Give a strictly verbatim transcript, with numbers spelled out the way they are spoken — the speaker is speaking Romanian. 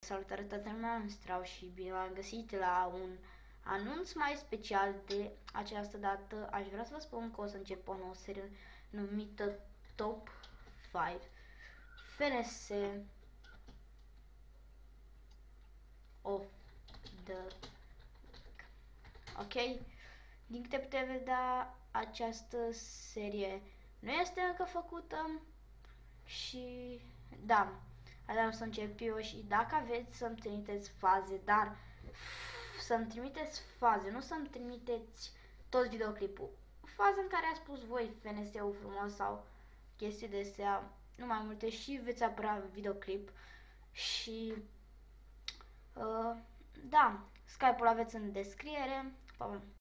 Salutare toată lumea, îmi Strau și bine v-am găsit la un anunț mai special de această dată. Aș vrea să vă spun că o să încep o nouă serie numită Top cinci F N S of the Ok? Din câte puteți vedea, această serie nu este încă făcută și da, așa o să încep eu și dacă aveți să-mi trimiteți faze, dar să-mi trimiteți faze, nu să-mi trimiteți tot videoclipul. Faza în care a spus voi F N S-ul frumos sau chestii de astea, nu mai multe, și veți apărea videoclip. Și uh, da, Skype-ul aveți în descriere. Pa, pa.